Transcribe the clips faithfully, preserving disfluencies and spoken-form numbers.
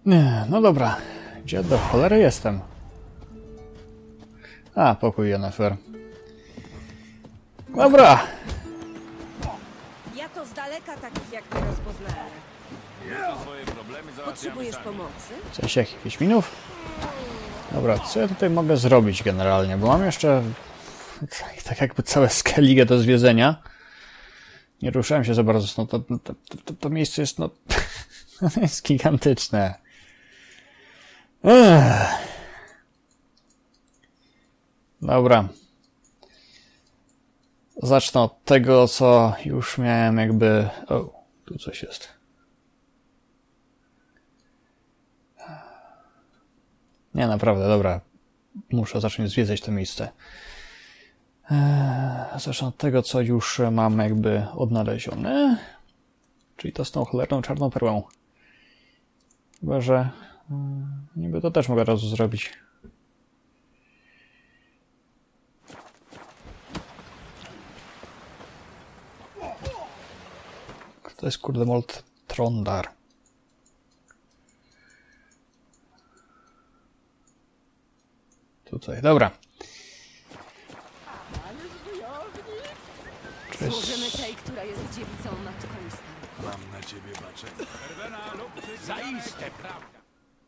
Nie, no dobra. Gdzie do cholery jestem? A, pokój Yennefer. Dobra. Ja to z daleka takich jak ty rozpoznałem. Potrzebujesz pomocy? Cześć, jakich Wiedźminów? Dobra, co ja tutaj mogę zrobić generalnie? Bo mam jeszcze tak jakby całe Skellige do zwiedzenia. Nie ruszałem się za bardzo. No to, to, to, to miejsce jest no jest gigantyczne. Ech. Dobra. Zacznę od tego, co już miałem jakby... O, tu coś jest. Nie, naprawdę, dobra. Muszę zacząć zwiedzać to miejsce. Eee, zacznę od tego, co już mam jakby odnalezione. Czyli to z tą cholerną czarną perłą. Chyba, że... Niby to też mogę od razu zrobić. To jest kurde Mold Trondar. Tutaj, dobra. Służymy tej, która jest dziewicą matką starą. Mam na ciebie baczenie. Zaiste prawda.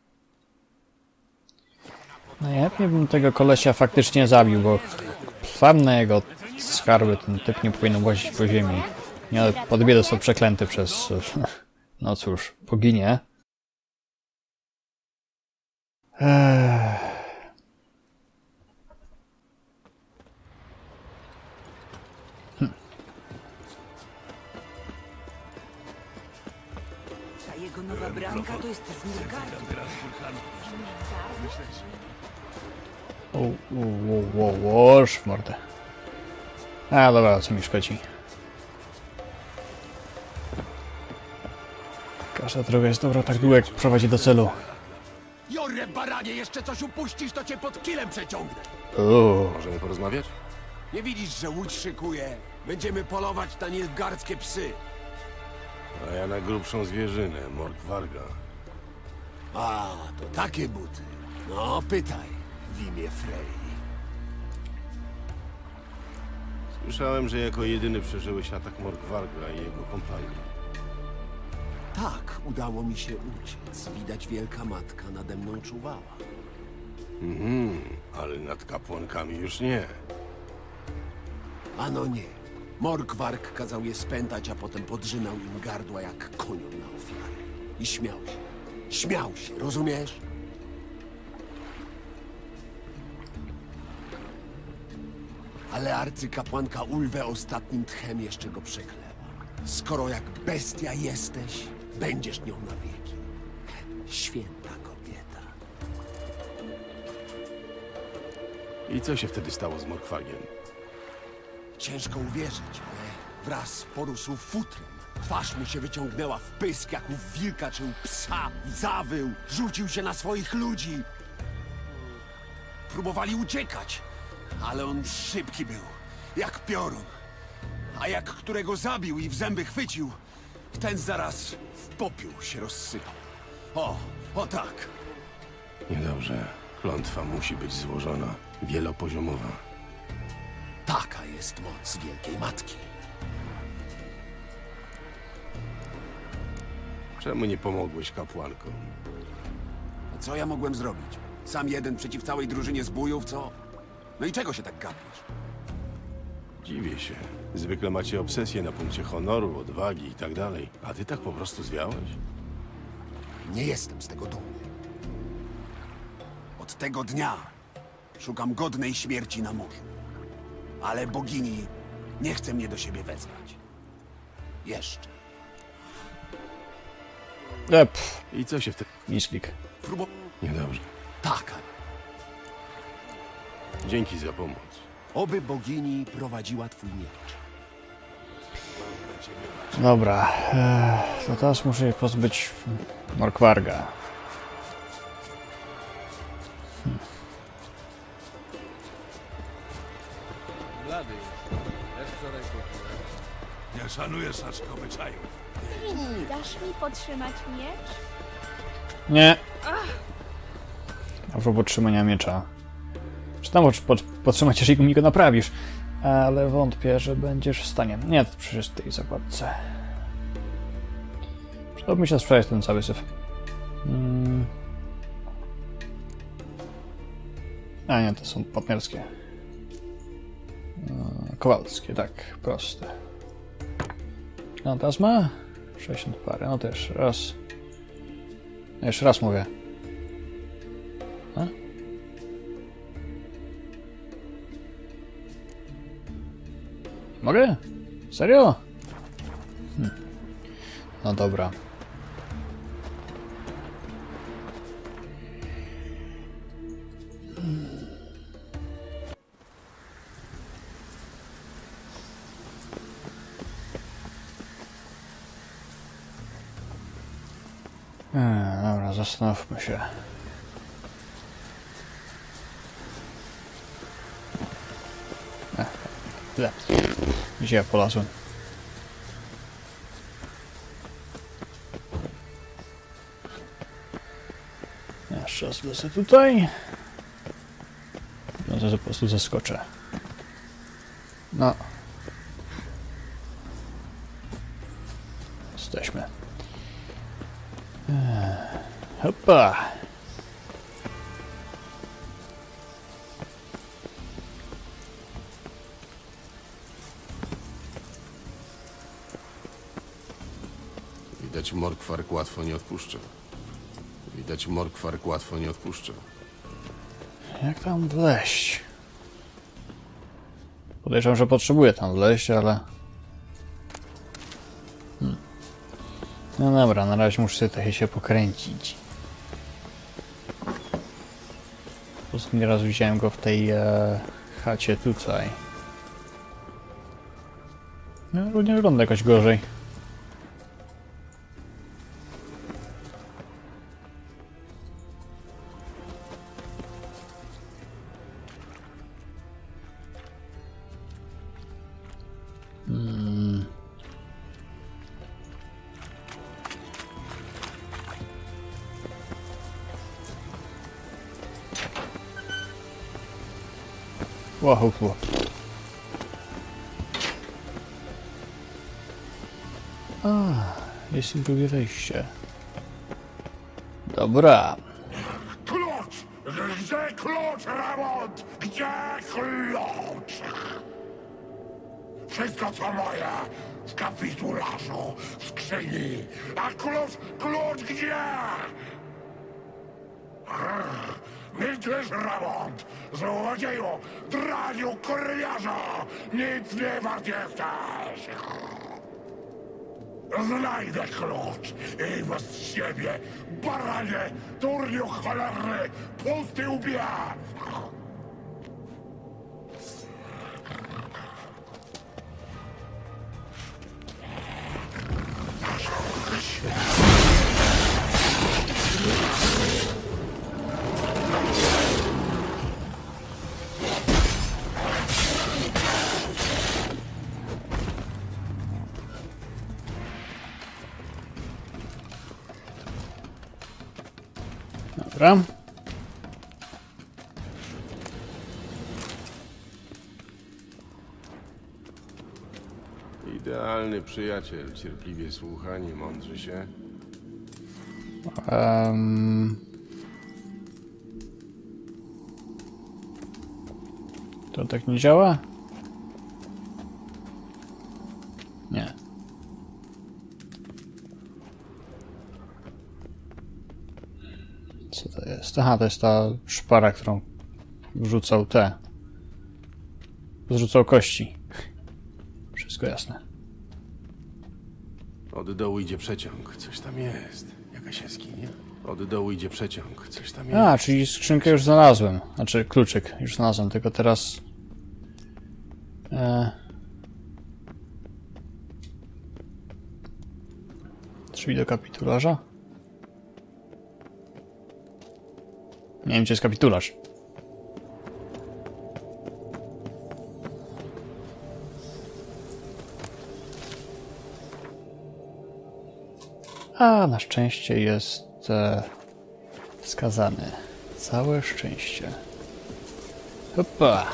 Najchętniej bym tego kolesia faktycznie zabił, bo sam na jego skarby ten typ nie powinien łazić po ziemi. Nie, ale podbie został przeklęty przez... No cóż, boginię. Eee... Hm. Ta jego nowa bramka to jest z Nilfgaardu. O, o, o, o, szmordę. A, dobra, co mi szkodzi. Każda droga jest dobra tak długo, jak prowadzi do celu. Jorre baranie, jeszcze coś upuścisz, to cię pod kilem przeciągnę. Uuu. Możemy porozmawiać? Nie widzisz, że łódź szykuje? Będziemy polować na nilfgaardzkie psy. A ja na grubszą zwierzynę, Morgwarga. A, to takie buty. No, pytaj w imię Frey. Słyszałem, że jako jedyny przeżyłeś atak Morgwarga i jego kompanii. Tak, udało mi się uciec. Widać wielka matka nade mną czuwała. Mhm, ale nad kapłankami już nie. Ano nie. Morgwarg kazał je spętać, a potem podrzynał im gardła jak koniom na ofiarę. I śmiał się. Śmiał się, rozumiesz? Ale arcykapłanka Ulwe ostatnim tchem jeszcze go przekleła. Skoro jak bestia jesteś, będziesz nią na wieki. Święta kobieta. I co się wtedy stało z Morgwargiem? Ciężko uwierzyć, ale wraz porósł futrem. Twarz mu się wyciągnęła w pysk, jak u wilka czy u psa. Zawył, rzucił się na swoich ludzi. Próbowali uciekać, ale on szybki był, jak piorun. A jak którego zabił i w zęby chwycił, ten zaraz w popiół się rozsypał. O, o tak. Niedobrze. Klątwa musi być złożona, wielopoziomowa. Taka jest moc Wielkiej Matki. Czemu nie pomogłeś kapłankom? A co ja mogłem zrobić? Sam jeden przeciw całej drużynie zbójów, co? No i czego się tak gapisz? Dziwię się. Zwykle macie obsesję na punkcie honoru, odwagi i tak dalej. A ty tak po prostu zwiałeś? Nie jestem z tego dumny. Od tego dnia szukam godnej śmierci na morzu. Ale bogini nie chce mnie do siebie wezwać. Jeszcze. Ep, I co się wtedy... misklik. Próbo... Niedobrze. Taka. Dzięki za pomoc. Oby bogini prowadziła twój miecz. Dobra, eee, to teraz muszę się pozbyć Morgwarga. Hmm. Blady jest. Też wczoraj kupiłem. Nie szanuję Saszko obyczaju. Mini, dasz mi podtrzymać miecz? Nie. A propos trzymania miecza. Czy tam pod, podtrzymać, jeżeli mi go naprawisz? Ale wątpię, że będziesz w stanie. Nie, to przecież w tej zakładce. Przydałoby mi się sprzedać ten cały syf. Hmm. A nie, to są partnerskie. Kowalskie, tak, proste. No teraz ma sześćdziesiąt parę, no to jeszcze raz. Jeszcze raz mówię. A? Mogę? Serio? Hm. No dobra. Eee, dobra, zastanówmy się. Ech, źle. Gdzie ja polazłem? Jeszcze raz lecę tutaj. No to po prostu zaskoczę. No. Jesteśmy. Hopa! Widać, Morkwark łatwo nie odpuszcza. Widać, Morkwark łatwo nie odpuszcza. Jak tam wleźć? Podejrzewam, że potrzebuję tam wleźć, ale... Hmm. No dobra, na razie muszę sobie trochę się pokręcić. Ostatni raz widziałem go w tej e, chacie tutaj. No, nie wygląda jakoś gorzej. Hmm. Wow, wow. A, jest i drugie wejście. Dobra. Klucz! Gdzie klucz, Ramont? Gdzie klucz? Wszystko co moje w kapitularzu, w skrzyni. A klucz, klucz gdzie? Milczysz, Ramont! Złodzieju, draniu, kurwiarzu! Nic nie wart jesteś! Znajdę klucz i bez siebie, baranie, turniu cholerny, pusty łbie! Dobra. Idealny przyjaciel, cierpliwie słucha, nie mądrzy się. Um... To tak nie działa? Nie. Co to jest? Aha, to jest ta szpara, którą wrzucał te. Zrzucał kości. Wszystko jasne. Od dołu idzie przeciąg, coś tam jest. Jakaś jaskinia? Od dołu idzie przeciąg, coś tam jest. A, czyli skrzynkę już znalazłem. Znaczy kluczyk już znalazłem, tylko teraz... E... Drzwi do kapitularza? Nie wiem, gdzie jest kapitularz. A, na szczęście jest e, skazany. Całe szczęście. Hopa.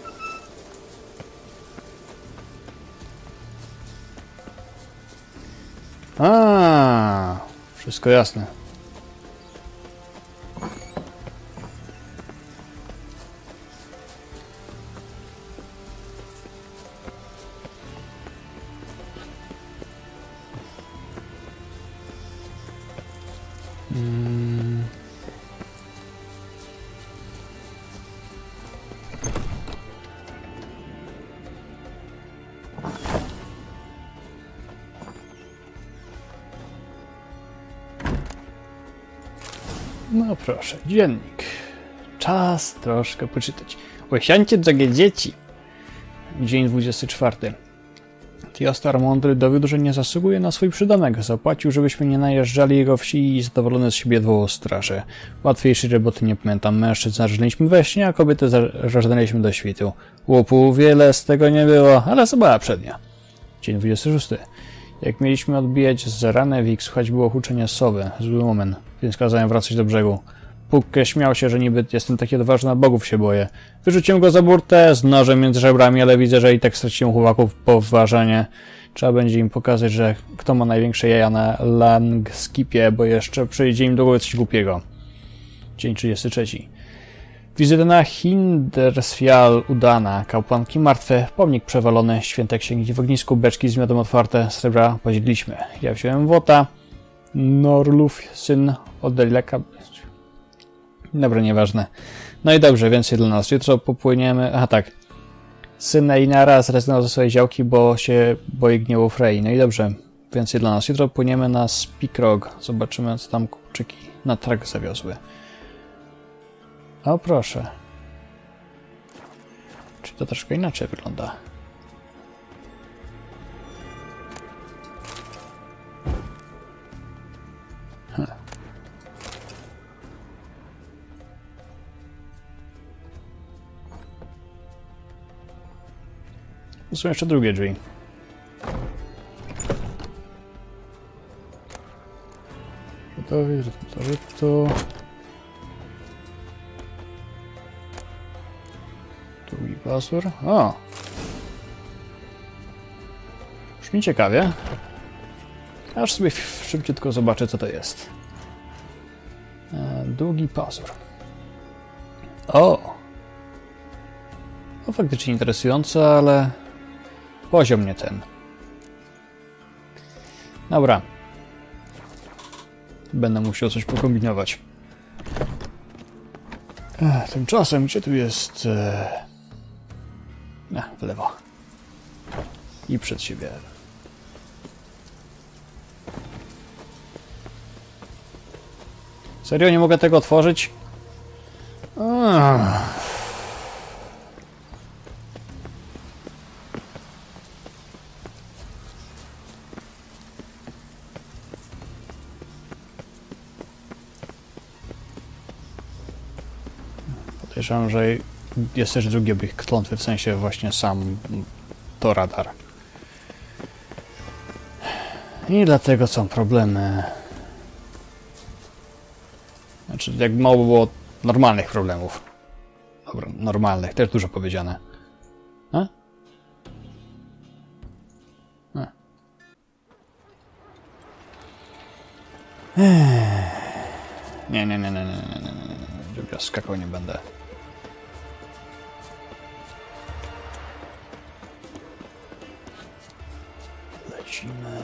A, wszystko jasne. Hmm. No proszę, dziennik. Czas troszkę poczytać. Osiądźcie, drogie dzieci. Dzień dwudziesty czwarty. Tiostar mądry dowiódł, że nie zasługuje na swój przydomek. Zapłacił, żebyśmy nie najeżdżali jego wsi i zadowolony z siebie dwoło straży. Łatwiejszej roboty nie pamiętam. Mężczyzn zażynęliśmy we śnie, a kobiety zażynęliśmy do świtu. Łupu, wiele z tego nie było, ale zabawa przednia. Dzień dwudziesty szósty. Jak mieliśmy odbijać z Ranewik, słychać było huczenie sowy. Zły moment, więc kazałem wracać do brzegu. Pukke śmiał się, że niby jestem taki odważny, a bogów się boję. Wyrzuciłem go za burtę z nożem między żebrami, ale widzę, że i tak straciłem chłopaków poważanie. Trzeba będzie im pokazać, że kto ma największe jaja na Langskipie, bo jeszcze przyjdzie im do głowy coś głupiego. Dzień trzydziesty trzeci. Wizyta na Hindersfjall udana. Kapłanki martwe, pomnik przewalony, święte księgi w ognisku, beczki z miodem otwarte, srebra podzieliśmy. Ja wziąłem Wota, Norluf, syn Odeleka. Dobra, nieważne. No i dobrze, więcej dla nas. Jutro popłyniemy... Aha, tak. Syn Einara zrezygnował ze swojej działki, bo się boi gniewu Frey. No i dobrze, więcej dla nas. Jutro płyniemy na Spikrog. Zobaczymy, co tam kupczyki na trak zawiozły. O, proszę. Czy to troszkę inaczej wygląda? Hm. To są jeszcze drugie drzwi. Gotowi, to, to. Drugi pasur. O! Brzmi ciekawie. Aż sobie szybciutko zobaczę, co to jest. E, długi pasur. O! No faktycznie interesujące, ale poziom nie ten. Dobra. Będę musiał coś pokombinować. Ech, tymczasem, gdzie tu jest... E... Ech, w lewo. I przed siebie. Serio? Nie mogę tego otworzyć? Ech. Podejrzewam, że jest też drugi obieg klątwy, w sensie właśnie sam to radar. I dlatego są problemy. Znaczy, jak mało było normalnych problemów. Dobra, normalnych, też dużo powiedziane. A? A. Nie, nie, nie, nie, nie, nie, nie, nie. Ja skakał nie będę. Lecimy.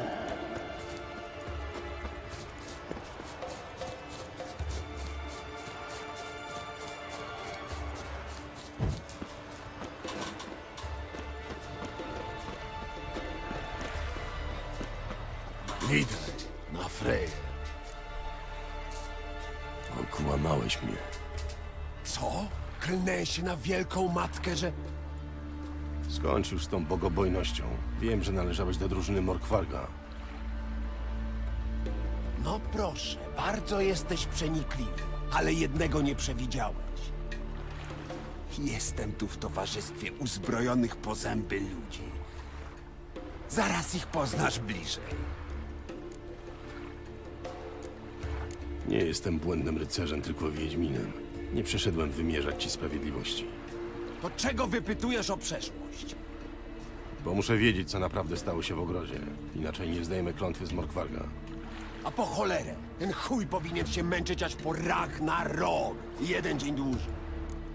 Lider na Frey. Okłamałeś mnie. Co? Klnę się na wielką matkę, że... Skończ już z tą bogobojnością. Wiem, że należałeś do drużyny Morkwarga. No proszę, bardzo jesteś przenikliwy, ale jednego nie przewidziałeś. Jestem tu w towarzystwie uzbrojonych po zęby ludzi. Zaraz ich poznasz bliżej. Nie jestem błędnym rycerzem, tylko wiedźminem. Nie przyszedłem wymierzać ci sprawiedliwości, To czego wypytujesz o przeszłość? bo muszę wiedzieć, co naprawdę stało się w ogrodzie. Inaczej nie zdejmę klątwy z Morkwarga. A po cholerę, ten chuj powinien się męczyć aż po Ragnarok. Jeden dzień dłużej.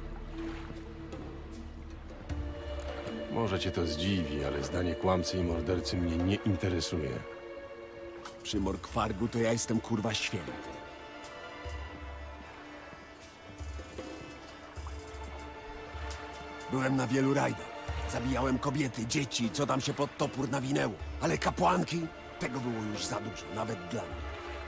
Może cię to zdziwi, ale zdanie kłamcy i mordercy mnie nie interesuje. Przy Morkwargu to ja jestem kurwa święty. Byłem na wielu rajdach. Zabijałem kobiety, dzieci, co tam się pod topór nawinęło. Ale kapłanki? Tego było już za dużo, nawet dla mnie.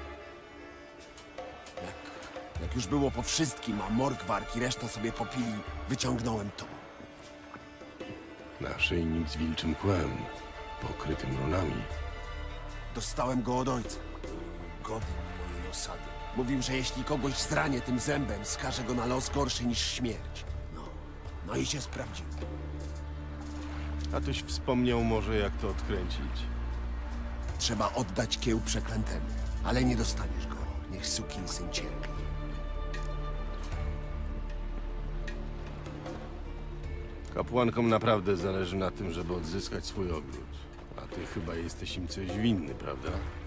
Jak, jak już było po wszystkim, a Morkwarg i reszta sobie popili, wyciągnąłem to. Naszyjnik z wilczym kłem, pokrytym runami. Dostałem go od ojca. Godny mojej osady. Mówił, że jeśli kogoś zranię tym zębem, skaże go na los gorszy niż śmierć. No, no i się sprawdziło. A tyś wspomniał może, jak to odkręcić? Trzeba oddać kieł przeklętemu, ale nie dostaniesz go. Niech sukinsyn cierpi. Kapłankom naprawdę zależy na tym, żeby odzyskać swój ogród. A ty chyba jesteś im coś winny, prawda?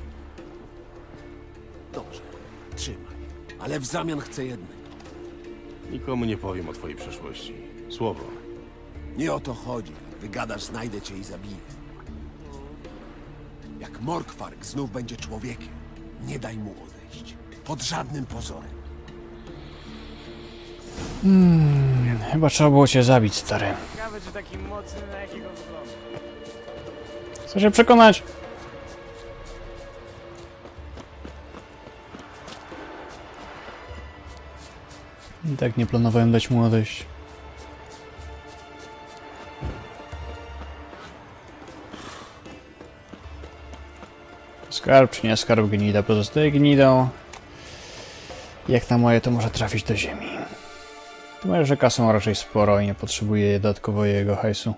Dobrze, trzymaj. Ale w zamian chcę jednego. Nikomu nie powiem o twojej przeszłości. Słowo. Nie o to chodzi. Wygadasz, znajdę cię i zabiję. Jak Morkwarg znów będzie człowiekiem, nie daj mu odejść. Pod żadnym pozorem. Hmm, chyba trzeba było cię zabić, stary. Ciekawe, czy taki mocny, na jakiego wygląda. Chcę się przekonać. I tak nie planowałem dać mu odejść. Skarb czy nie skarb, gnida pozostaje gnidą. Jak na moje, to może trafić do ziemi. Tym bardziej, że kasą raczej sporo i nie potrzebuje dodatkowo jego hajsu.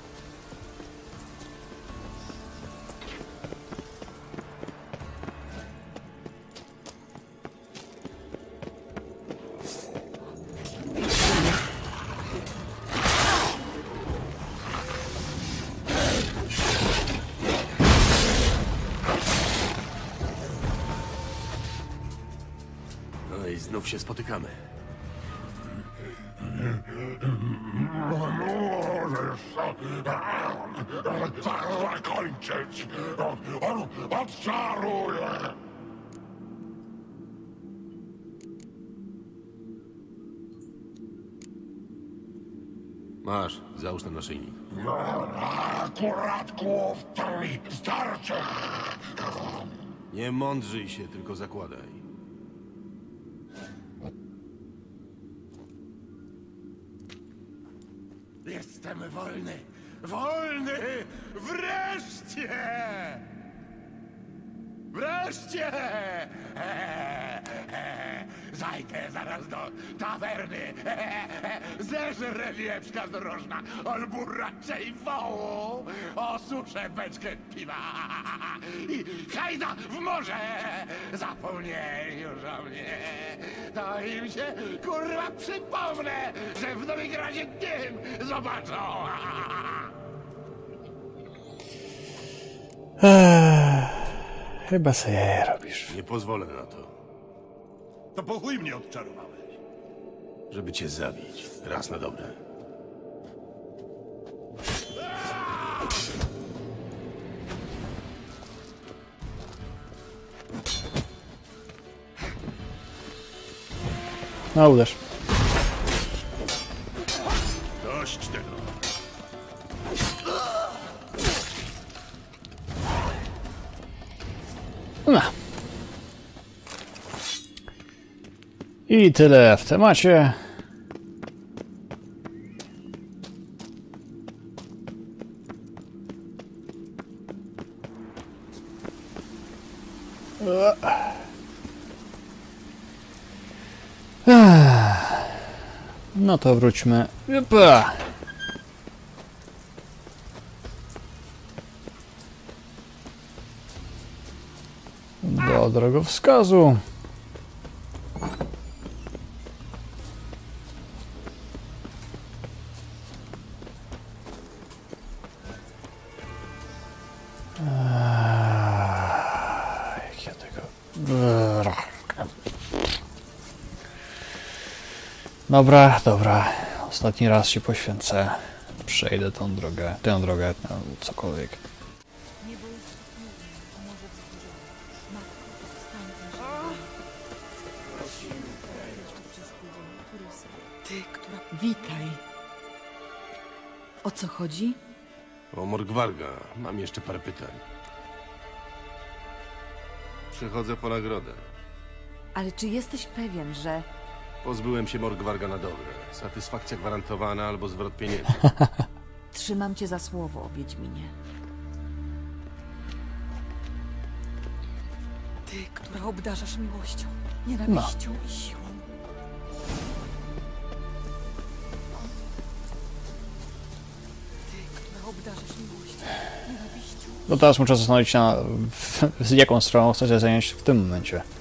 No i znów się spotykamy. Możesz zakończyć. On odczaruje. Masz, załóż ten naszyjnik. Akurat głów to mi starczy. Nie mądrzyj się, tylko zakładaj. Jestem wolny! Wolny! Wreszcie! Wreszcie! Eee, eee, zajdę zaraz do tawerny. Eee, zeżrę wieprzka zdrożna, albo raczej wołu. Osuszę beczkę piwa i hajda w morze. Zapomnieli już o mnie. To im się kurwa przypomnę, że w Nowigradzie dym zobaczą. Eee, chyba sobie jaja robisz. Nie pozwolę na to, To po chuj mnie odczarowałeś. żeby cię zabić. Raz na dobre. No uderz. Dość tego. No. I tyle w temacie. No to wróćmy. Jupa. Do drogowskazu. Dobra, dobra. Ostatni raz się poświęcę. Przejdę tą drogę, tę drogę, no, cokolwiek. Ty, która... Witaj. O co chodzi? O Morgwarga. Mam jeszcze parę pytań. Przychodzę po nagrodę. Ale czy jesteś pewien, że... Pozbyłem się Morgwarga na dobre. Satysfakcja gwarantowana albo zwrot pieniędzy. Trzymam cię za słowo, Wiedźminie. Ty, która obdarzasz miłością, nienawiścią i siłą. Ty, która obdarzasz miłością, nienawiścią. No teraz muszę zastanowić się, na, z jaką stroną chcę się zająć w tym momencie.